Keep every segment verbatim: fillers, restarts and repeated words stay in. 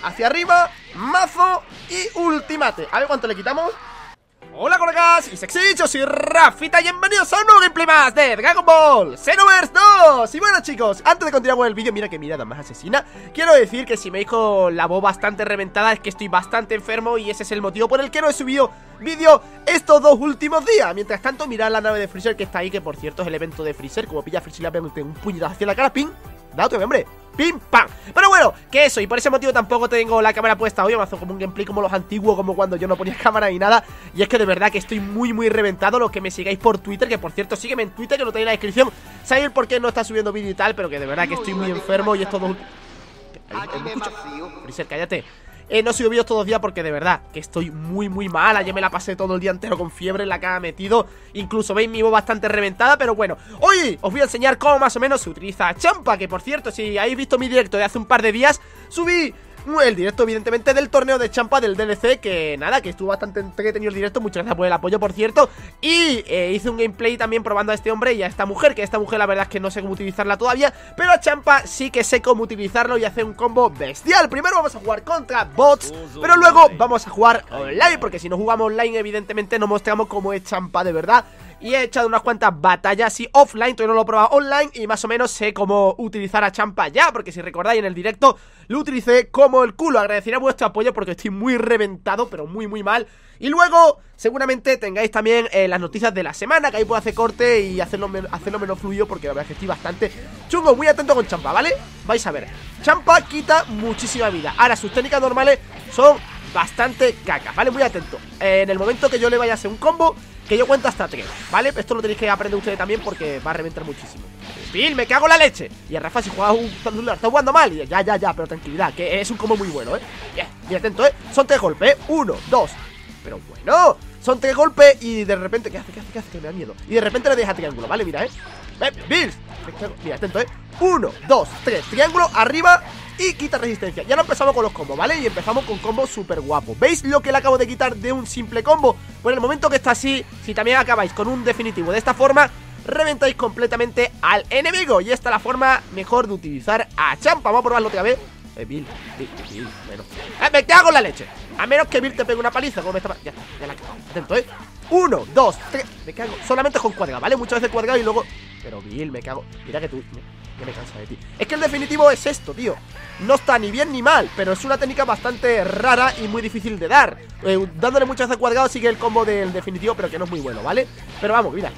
hacia arriba, mazo y ultimate. A ver cuánto le quitamos. Hola colegas y sexy, yo soy Rafita y bienvenidos a un nuevo gameplay más de Dragon Ball Xenoverse dos. Y bueno chicos, antes de continuar con el vídeo, mira que mirada más asesina. Quiero decir que si me dijo la voz bastante reventada es que estoy bastante enfermo y ese es el motivo por el que no he subido vídeo estos dos últimos días. Mientras tanto, mirad la nave de Freezer que está ahí, que por cierto es el evento de Freezer. Como pilla a Freezer y le pega un puñetazo hacia la cara, ping, da otro, hombre, pim, pam. Pero bueno, que eso, y por ese motivo tampoco tengo la cámara puesta hoy. Me hago como un gameplay como los antiguos, como cuando yo no ponía cámara ni nada. Y es que de verdad que estoy muy muy reventado. Los que me sigáis por Twitter, que por cierto sígueme en Twitter, que lo tenéis en la descripción, sabéis por qué no está subiendo vídeo y tal. Pero que de verdad que estoy muy enfermo y estos dos... Freezer, cállate. Eh, no subo vídeos todos los días porque de verdad que estoy muy muy mal. Ayer me la pasé todo el día entero con fiebre en la cama metido. Incluso veis mi voz bastante reventada. Pero bueno, hoy os voy a enseñar cómo más o menos se utiliza Champa. Que por cierto, si habéis visto mi directo de hace un par de días, subí el directo evidentemente del torneo de Champa del D L C. Que nada, que estuvo bastante entretenido el directo. Muchas gracias por el apoyo, por cierto. Y eh, hice un gameplay también probando a este hombre y a esta mujer. Que esta mujer la verdad es que no sé cómo utilizarla todavía, pero a Champa sí que sé cómo utilizarlo y hacer un combo bestial. Primero vamos a jugar contra bots, pero luego vamos a jugar online, porque si no jugamos online evidentemente no mostramos cómo es Champa de verdad. Y he echado unas cuantas batallas y offline, todavía no lo he probado online. Y más o menos sé cómo utilizar a Champa ya, porque si recordáis en el directo lo utilicé como el culo. Agradeceré vuestro apoyo porque estoy muy reventado, pero muy muy mal. Y luego seguramente tengáis también eh, las noticias de la semana, que ahí puedo hacer corte y hacerlo, hacerlo menos fluido, porque la verdad es que estoy bastante chungo. Muy atento con Champa, ¿vale? Vais a ver, Champa quita muchísima vida. Ahora sus técnicas normales son bastante cacas, ¿vale? Muy atento. eh, En el momento que yo le vaya a hacer un combo, que yo cuento hasta tres, ¿vale? Esto lo tenéis que aprender ustedes también porque va a reventar muchísimo. ¡Pil! ¡Me cago en la leche! Y a Rafa si juega un celular, está jugando mal. Y ya, ya, ya, pero tranquilidad, que es un combo muy bueno, ¿eh? Bien, bien atento, ¿eh? Son tres golpes, ¿eh? Uno, dos. Pero bueno, son tres golpes y de repente... ¿Qué hace? ¿Qué hace? ¿Qué hace? Que me da miedo. Y de repente le deja triángulo, ¿vale? Mira, ¿eh? ¡Eh! ¡Bill! Mira, atento, ¿eh? Uno, dos, tres. Triángulo, arriba... Y quita resistencia. Ya no empezamos con los combos, ¿vale? Y empezamos con combos súper guapos. ¿Veis lo que le acabo de quitar de un simple combo? Pues en el momento que está así, si también acabáis con un definitivo de esta forma, reventáis completamente al enemigo. Y esta es la forma mejor de utilizar a Champa. Vamos a probarlo otra vez. Eh, Bill, Bill, Bill, menos. Eh, me cago en la leche. A menos que Bill te pegue una paliza, como me está... Ya, ya la cago. Atento, ¿eh? Uno, dos, tres. Me cago. Solamente con cuadrado, ¿vale? Muchas veces cuadrado y luego... Pero Bill, me cago. Mira que tú... Que me cansa de ti. Es que el definitivo es esto, tío. No está ni bien ni mal, pero es una técnica bastante rara y muy difícil de dar. eh, Dándole muchas veces cuadrado sigue el combo del definitivo, pero que no es muy bueno, ¿vale? Pero vamos, mira.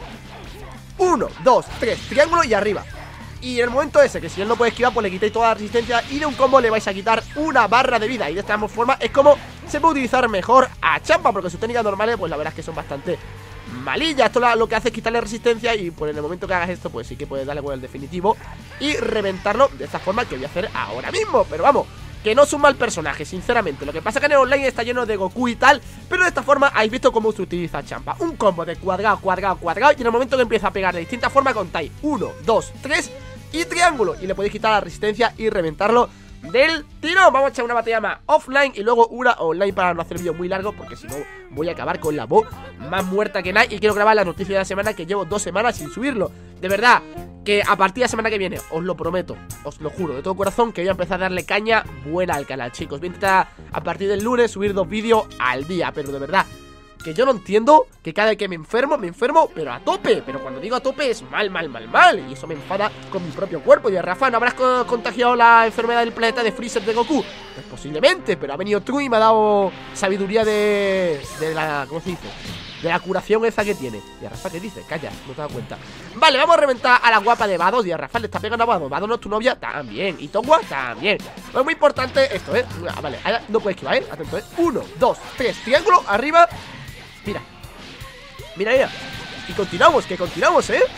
Uno, dos, tres, triángulo y arriba. Y en el momento ese, que si él no puede esquivar, pues le quitáis toda la resistencia y de un combo le vais a quitar una barra de vida. Y de esta forma es como se puede utilizar mejor a Champa, porque sus técnicas normales, pues la verdad es que son bastante malilla. Esto lo que hace es quitarle resistencia y pues en el momento que hagas esto, pues sí que puedes darle con el definitivo y reventarlo de esta forma que voy a hacer ahora mismo. Pero vamos, que no es un mal personaje, sinceramente. Lo que pasa es que en el online está lleno de Goku y tal, pero de esta forma habéis visto cómo se utiliza Champa. Un combo de cuadrado, cuadrado, cuadrado, y en el momento que empieza a pegar de distintas formas contáis uno, dos, tres y triángulo, y le podéis quitar la resistencia y reventarlo del tirón. Vamos a echar una batalla más offline y luego una online para no hacer vídeo muy largo, porque si no voy a acabar con la voz más muerta que nada. Y quiero grabar la noticia de la semana, que llevo dos semanas sin subirlo. De verdad, que a partir de la semana que viene, os lo prometo, os lo juro de todo corazón, que voy a empezar a darle caña buena al canal, chicos. Voy a intentar a partir del lunes subir dos vídeos al día, pero de verdad que yo no entiendo que cada vez que me enfermo, me enfermo, pero a tope. Pero cuando digo a tope es mal, mal, mal, mal. Y eso me enfada con mi propio cuerpo. Y a Rafa, ¿no habrás co contagiado la enfermedad del planeta de Freezer de Goku? Pues posiblemente, pero ha venido tú y me ha dado sabiduría de... de la... ¿cómo se dice? De la curación esa que tiene. Y a Rafa, ¿qué dice? Calla, no te das cuenta. Vale, vamos a reventar a la guapa de Vados. Y a Rafa le está pegando a Vados. Vados no es tu novia, también. Y Tongua también. Es muy importante esto, ¿eh? Ah, vale, ahora no puedes esquivar, ¿eh? Atento, ¿eh? Uno, dos, tres, triángulo, arriba. Mira, mira, mira. Y continuamos, que continuamos, ¿eh?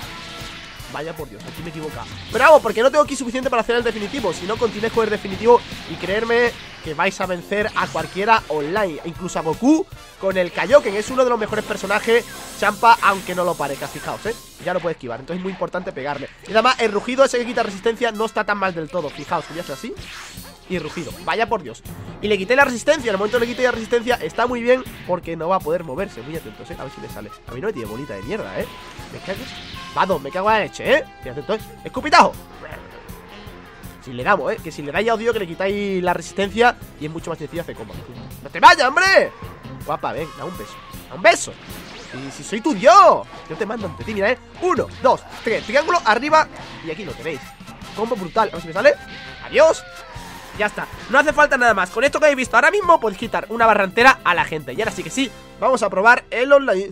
Vaya por Dios, aquí me he equivocado. Pero vamos, porque no tengo aquí suficiente para hacer el definitivo. Si no, continué con el definitivo y creerme que vais a vencer a cualquiera online, incluso a Goku con el Kaioken. Es uno de los mejores personajes Champa, aunque no lo parezca, fijaos, ¿eh? Ya no puede esquivar, entonces es muy importante pegarle. Y además el rugido ese que quita resistencia no está tan mal del todo. Fijaos, que voy a hacer así y rugido, vaya por Dios. Y le quité la resistencia, en el momento que le quité la resistencia está muy bien, porque no va a poder moverse. Muy atentos, ¿eh? A ver si le sale. A mí no me tiene bolita de mierda, ¿eh? Me cago. Vado, me cago en la leche, ¿eh? Muy atentos, ¿eh? Escupitajo. Si le damos, ¿eh? Que si le dais ya os digo que le quitáis la resistencia y es mucho más sencillo hacer combo. ¡No te vayas, hombre! Guapa, ven, da un beso. Da un beso. Y si soy tu dios. Yo te mando ante ti, mira, ¿eh? Uno, dos, tres, triángulo, arriba. Y aquí lo tenéis. Combo brutal. A ver si me sale. Adiós. Ya está. No hace falta nada más. Con esto que habéis visto ahora mismo podéis quitar una barra entera a la gente. Y ahora sí que sí, vamos a probar el online.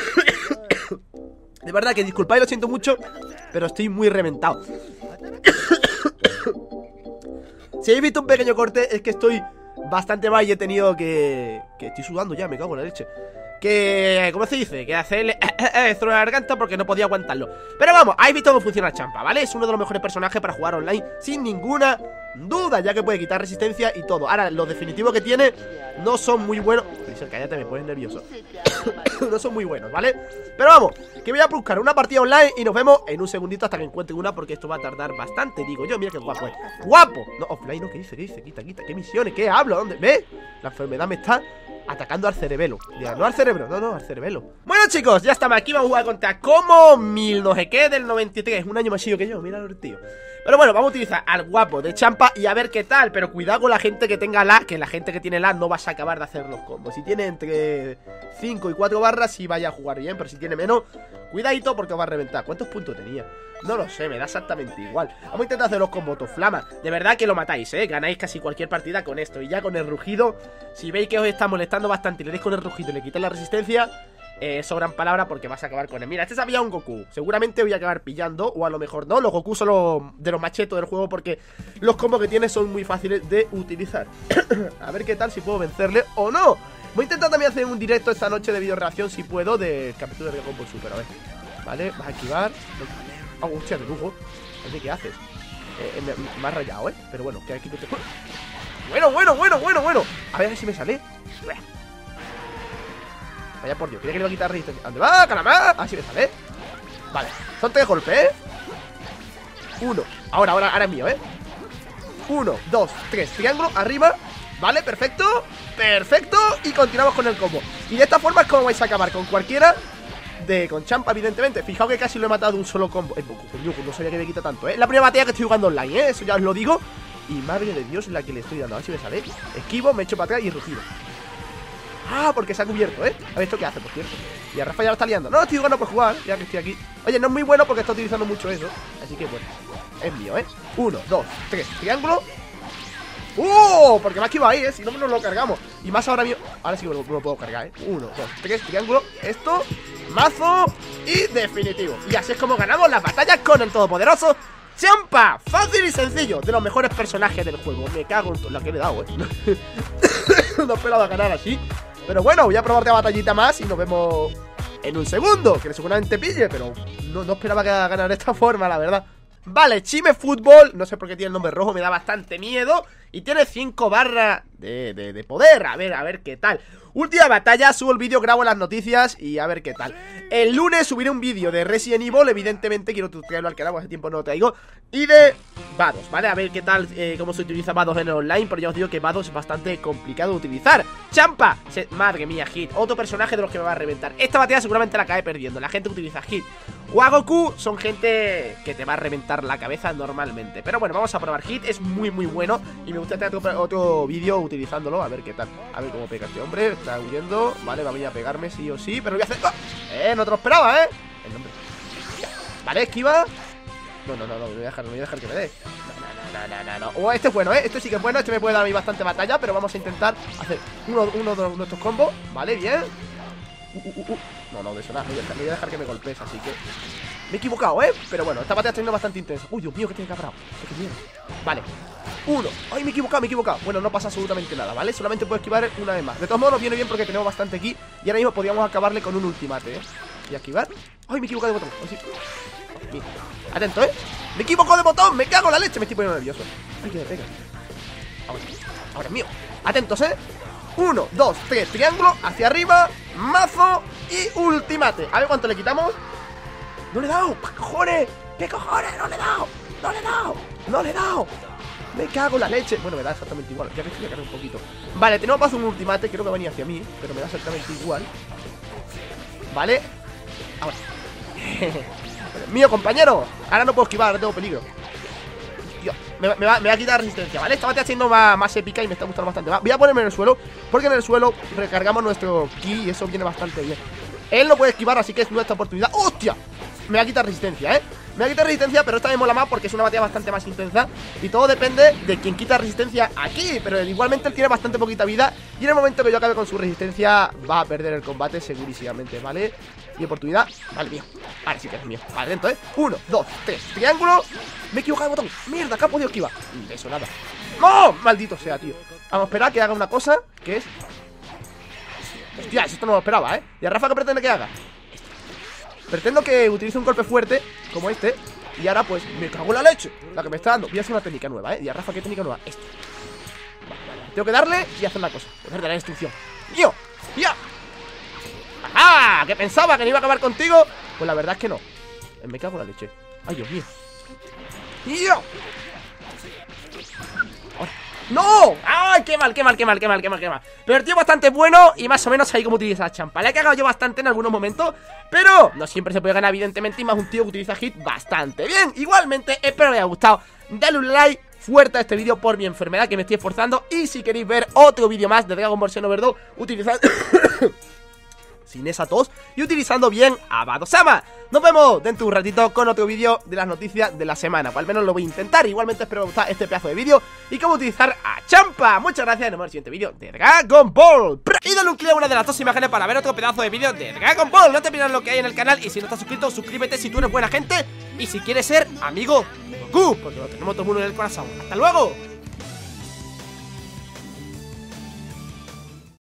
De verdad que disculpad, lo siento mucho, pero estoy muy reventado. Si habéis visto un pequeño corte, es que estoy bastante mal y he tenido que... Que estoy sudando ya, me cago en la leche. Que... ¿Cómo se dice? Que hacerle... esto en la garganta porque no podía aguantarlo. Pero vamos, habéis visto cómo funciona Champa, ¿vale? Es uno de los mejores personajes para jugar online, sin ninguna duda, ya que puede quitar resistencia y todo. Ahora, los definitivos que tiene no son muy buenos. Freezer, cállate, me pones nervioso. No son muy buenos, ¿vale? Pero vamos, que voy a buscar una partida online y nos vemos en un segundito hasta que encuentre una, porque esto va a tardar bastante, digo yo. Mira qué guapo es. ¡Guapo! No, offline, no, ¿qué dice? ¿Qué dice? Quita, quita. ¿Qué misiones? ¿Qué hablo? ¿Dónde? ¿Ves? La enfermedad me está atacando al cerebelo. Diga, no al cerebro, no, no, al cerebelo. Bueno, chicos, ya estamos aquí. Vamos a jugar contra como mil no sé qué del noventa y tres. Un año más chido que yo, mira el tío. Pero bueno, vamos a utilizar al guapo de Champa y a ver qué tal. Pero cuidado con la gente que tenga la, que la gente que tiene la no vas a acabar de hacer los combos. Si tiene entre cinco y cuatro barras, sí vaya a jugar bien. Pero si tiene menos, cuidadito porque os va a reventar. ¿Cuántos puntos tenía? No lo sé, me da exactamente igual. Vamos a intentar hacer los combos flama. De verdad que lo matáis, eh, ganáis casi cualquier partida con esto. Y ya con el rugido, si veis que os está molestando bastante y le dais con el rugido y le quitáis la resistencia, Eh, sobran palabras porque vas a acabar con él. Mira, este sabía un Goku. Seguramente voy a acabar pillando, o a lo mejor no. Los Goku son los de los machetos del juego, porque los combos que tiene son muy fáciles de utilizar. A ver qué tal, si puedo vencerle o no. Voy a intentar también hacer un directo esta noche de video reacción, si puedo, del capítulo de Dragon Ball Super. A ver, vale, vas a esquivar. Oh, hostia, de lujo. Oye, ¿qué haces? Eh, me, me has rayado, eh. Pero bueno, que aquí no te... Bueno, bueno, bueno, bueno, bueno. A ver si me sale. Vaya por Dios, quería que le iba a quitar resistencia. ¿Dónde va, calamar? Así me sale. Vale, son tres golpes, ¿eh? Uno, ahora, ahora, ahora es mío, ¿eh? Uno, dos, tres, triángulo, arriba. Vale, perfecto, perfecto. Y continuamos con el combo. Y de esta forma es como vais a acabar con cualquiera de, con Champa, evidentemente. Fijaos que casi lo he matado de un solo combo. Eh, no sabía que me quita tanto, ¿eh? La primera batalla que estoy jugando online, ¿eh? Eso ya os lo digo. Y madre de Dios la que le estoy dando. A ver si me sale. Esquivo, me echo para atrás y rugido. Ah, porque se ha cubierto, ¿eh? A ver, ¿esto qué hace, por cierto? Y a Rafa ya lo está liando. No, estoy jugando por jugar, ya que estoy aquí. Oye, no es muy bueno porque está utilizando mucho eso. Así que, bueno, es mío, ¿eh? Uno, dos, tres, triángulo. ¡Uh! Porque me ha esquivado ahí, ¿eh? Si no, nos lo cargamos. Y más ahora mío. Ahora sí que lo, lo puedo cargar, ¿eh? Uno, dos, tres, triángulo. Esto, mazo y definitivo. Y así es como ganamos las batallas con el todopoderoso Champa. Fácil y sencillo. De los mejores personajes del juego. Me cago en todo. La que le he dado, ¿eh? No esperaba ganar así. Pero bueno, voy a probar otra batallita más y nos vemos en un segundo, que seguramente pille, pero no, no esperaba que ganar de esta forma, la verdad. Vale, Chime Fútbol, no sé por qué tiene el nombre rojo, me da bastante miedo. Y tiene cinco barras de, de, de poder, a ver, a ver qué tal. Última batalla, subo el vídeo, grabo las noticias y a ver qué tal. El lunes subiré un vídeo de Resident Evil, evidentemente quiero traerlo al canal, hace tiempo no lo traigo. Y de Vados, ¿vale? A ver qué tal, eh, cómo se utiliza Vados en el online, pero ya os digo que Vados es bastante complicado de utilizar. Champa, se, madre mía, Hit, otro personaje de los que me va a reventar. Esta batalla seguramente la acabé perdiendo, la gente utiliza Hit o a Goku, son gente que te va a reventar la cabeza normalmente. Pero bueno, vamos a probar Hit, es muy muy bueno. Y me gustaría hacer otro, otro vídeo utilizándolo, a ver qué tal. A ver cómo pega este hombre, está huyendo. Vale, va a venir a pegarme sí o sí, pero lo voy a hacer... ¡Oh! Eh, no te lo esperaba, eh. El nombre. Vale, esquiva. No, no, no, no, me voy a dejar, me voy a dejar que me dé. No, no, no, no, no. Oh, este es bueno, eh, este sí que es bueno, este me puede dar a mí bastante batalla. Pero vamos a intentar hacer uno, uno de nuestros combos. Vale, bien. Uh, uh, uh, uh. No, no, de eso nada, me voy a dejar que me golpees, así que... Me he equivocado, ¿eh? Pero bueno, esta batalla está siendo bastante intensa. Uy, Dios mío, que tiene cabrado. Qué miedo. Vale. Uno. Ay, me he equivocado, me he equivocado. Bueno, no pasa absolutamente nada, ¿vale? Solamente puedo esquivar una vez más. De todos modos, nos viene bien porque tenemos bastante aquí. Y ahora mismo podríamos acabarle con un ultimate, ¿eh? Y esquivar. Ay, me he equivocado de botón. Ay, sí. Mira. Atento, ¿eh? Me equivoco de botón, me cago en la leche. Me estoy poniendo nervioso. Ay, que me pega. Ahora, ahora es mío. Atentos, ¿eh? Uno, dos, tres, triángulo, hacia arriba, mazo y ultimate. A ver cuánto le quitamos. ¡No le he dado! ¿Qué cojones? ¿Qué cojones? ¡No le he dado! ¡No le he dado! ¡No le he dado! Me cago en la leche. Bueno, me da exactamente igual. Ya que estoy acá un poquito. Vale, tenemos para hacer un ultimate. Creo que venía hacia mí, pero me da exactamente igual. Vale. Ahora. Mío, compañero. Ahora no puedo esquivar, ahora tengo peligro. Dios, me, me, va, me va a quitar resistencia, ¿vale? Esta batalla siendo más, más épica y me está gustando bastante. Voy a ponerme en el suelo, porque en el suelo recargamos nuestro ki y eso viene bastante bien. Él no puede esquivar, así que es nuestra oportunidad. ¡Hostia! Me va a quitar resistencia, ¿eh? Me va a quitar resistencia, pero esta me mola más porque es una batalla bastante más intensa. Y todo depende de quien quita resistencia aquí. Pero igualmente él tiene bastante poquita vida. Y en el momento que yo acabe con su resistencia va a perder el combate segurísimamente, ¿vale? Y oportunidad, vale, mío. Vale, sí que es mío, vale, dentro, ¿eh? Uno, dos, tres, triángulo. Me he equivocado de botón, mierda, acá ha podido esquivar. De eso nada. ¡No! Maldito sea, tío. Vamos a esperar que haga una cosa, que es... Hostia, esto no lo esperaba, ¿eh? ¿Y a Rafa qué pretende que haga? Pretendo que utilice un golpe fuerte, como este. Y ahora pues, me cago en la leche, la que me está dando. Voy a hacer una técnica nueva, ¿eh? ¿Y a Rafa qué técnica nueva? Esta. Vale, vale, vale. Tengo que darle y hacer una cosa. Poder de la instrucción. ¡Mío! ¡Ya! ¡Ajá! Que pensaba que no iba a acabar contigo. Pues la verdad es que no. Me cago en la leche. ¡Ay, Dios mío! ¡Yo! ¡No! ¡Ay, qué mal, qué mal, qué mal, qué mal, qué mal, qué mal! Pero el tío bastante bueno y más o menos ahí cómo utiliza la champa. Le he cagado yo bastante en algunos momentos, pero no siempre se puede ganar, evidentemente, y más un tío que utiliza hit bastante bien. Igualmente, espero que os haya gustado. Dale un like fuerte a este vídeo por mi enfermedad, que me estoy esforzando. Y si queréis ver otro vídeo más de Dragon Ball Xenoverse dos utilizando... sin esa tos y utilizando bien a Bado-sama. Nos vemos dentro de un ratito con otro vídeo de las noticias de la semana, o al menos lo voy a intentar. Igualmente espero que os guste este pedazo de vídeo y cómo utilizar a Champa. Muchas gracias, nos vemos en el siguiente vídeo de Dragon Ball. Y dale un clic a una de las dos imágenes para ver otro pedazo de vídeo de Dragon Ball. No te pierdas lo que hay en el canal y si no estás suscrito, suscríbete si tú eres buena gente y si quieres ser amigo de Goku, porque lo tenemos todo el mundo en el corazón. ¡Hasta luego!